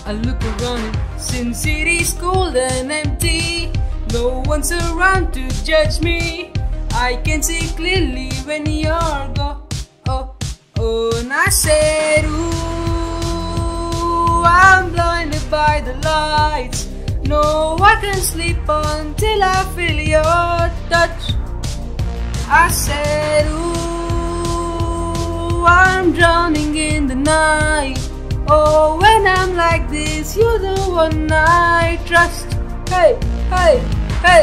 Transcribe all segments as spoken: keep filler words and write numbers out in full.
I look around since city's cold and empty. No one's around to judge me. I can see clearly when you're gone. Oh, oh, and I said, ooh, I'm blinded by the lights. No, I can't sleep until I feel your touch. I said, ooh, I'm drowning in the night. Oh, when I'm like this, you're the one I trust. Hey, hey, hey.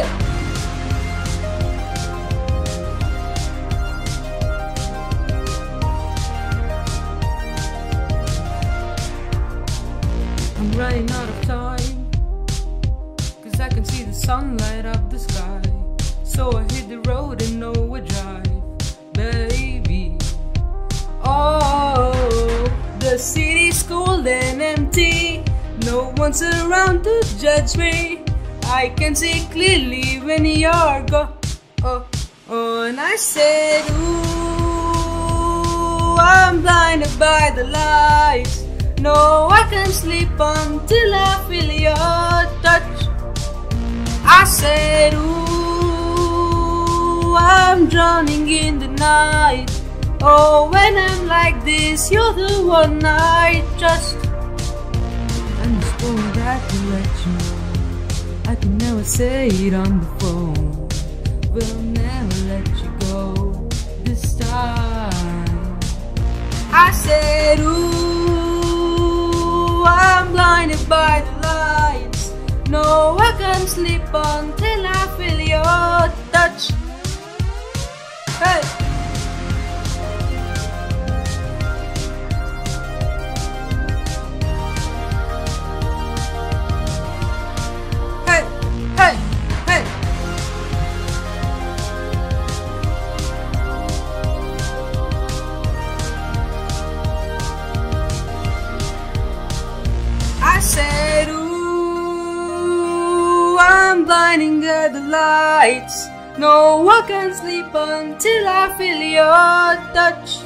I'm running out of time, cause I can see the sun light up the sky. So I hit the road and overdrive, baby. Oh, the city's cold and empty. No one's around to judge me. I can see clearly when you're gone. Oh, oh, and I said, ooh, I'm blinded by the lights. No, I can't sleep until I feel your touch. I said, ooh, I'm drowning in the night. Oh, when I'm like this, you're the one I trust. I'm just going back to let you know I can never say it on the phone. We'll never let you go this time. I said, ooh, I'm blinded by the lights. No, I can't sleep until I feel your touch. Hey. I said, ooh, I'm blinding at the lights. No, I can't sleep until I feel your touch.